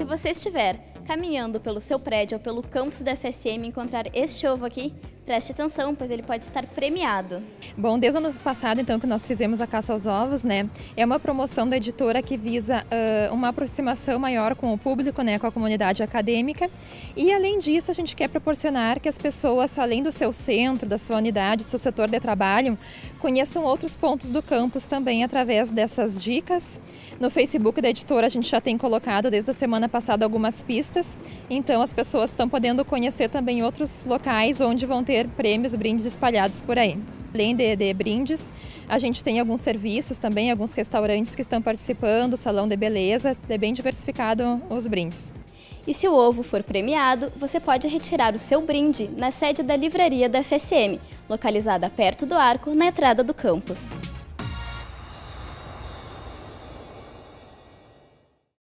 Se você estiver caminhando pelo seu prédio ou pelo campus da FSM e encontrar este ovo aqui, preste atenção, pois ele pode estar premiado. Bom, desde o ano passado, então, que nós fizemos a Caça aos Ovos, né? É uma promoção da editora que visa uma aproximação maior com o público, né? Com a comunidade acadêmica. E, além disso, a gente quer proporcionar que as pessoas, além do seu centro, da sua unidade, do seu setor de trabalho, conheçam outros pontos do campus também através dessas dicas. No Facebook da editora a gente já tem colocado desde a semana passada algumas pistas, então as pessoas estão podendo conhecer também outros locais onde vão ter prêmios, brindes espalhados por aí. Além de brindes, a gente tem alguns serviços também, alguns restaurantes que estão participando, salão de beleza, é bem diversificado os brindes. E se o ovo for premiado, você pode retirar o seu brinde na sede da livraria da FSM, localizada perto do arco, na entrada do campus.